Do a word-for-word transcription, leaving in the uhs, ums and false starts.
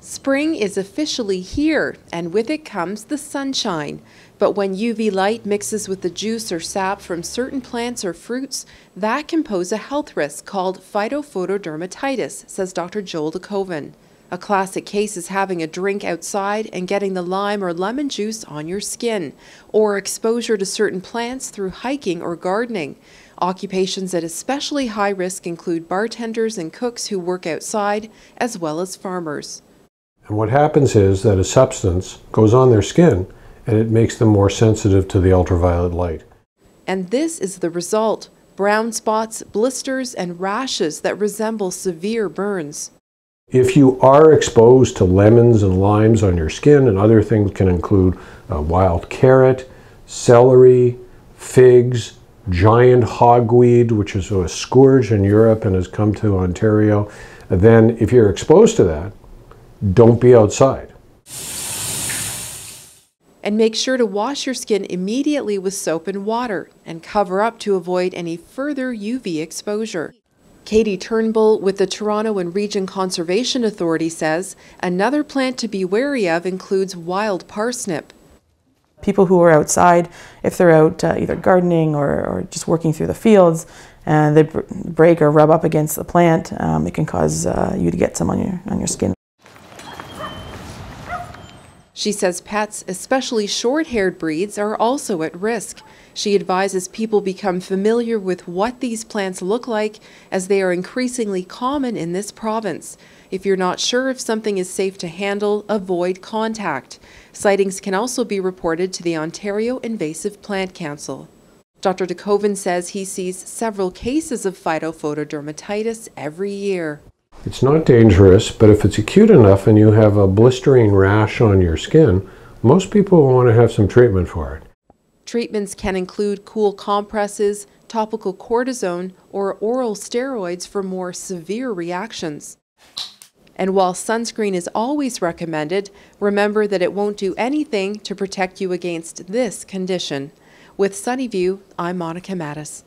Spring is officially here, and with it comes the sunshine. But when U V light mixes with the juice or sap from certain plants or fruits, that can pose a health risk called phytophotodermatitis, says Doctor Joel DeKoven. A classic case is having a drink outside and getting the lime or lemon juice on your skin, or exposure to certain plants through hiking or gardening. Occupations at especially high risk include bartenders and cooks who work outside, as well as farmers. And what happens is that a substance goes on their skin and it makes them more sensitive to the ultraviolet light. And this is the result: brown spots, blisters, and rashes that resemble severe burns. If you are exposed to lemons and limes on your skin, and other things can include uh, wild carrot, celery, figs, giant hogweed, which is a scourge in Europe and has come to Ontario, then if you're exposed to that, don't be outside. And make sure to wash your skin immediately with soap and water and cover up to avoid any further U V exposure. Katie Turnbull with the Toronto and Region Conservation Authority says another plant to be wary of includes wild parsnip. People who are outside, if they're out uh, either gardening or, or just working through the fields, and they break or rub up against the plant, um, it can cause uh, you to get some on your, on your skin. She says pets, especially short-haired breeds, are also at risk. She advises people become familiar with what these plants look like, as they are increasingly common in this province. If you're not sure if something is safe to handle, avoid contact. Sightings can also be reported to the Ontario Invasive Plant Council. Doctor DeKoven says he sees several cases of phytophotodermatitis every year. It's not dangerous, but if it's acute enough and you have a blistering rash on your skin, most people will want to have some treatment for it. Treatments can include cool compresses, topical cortisone, or oral steroids for more severe reactions. And while sunscreen is always recommended, remember that it won't do anything to protect you against this condition. With Sunnyview, I'm Monica Mattis.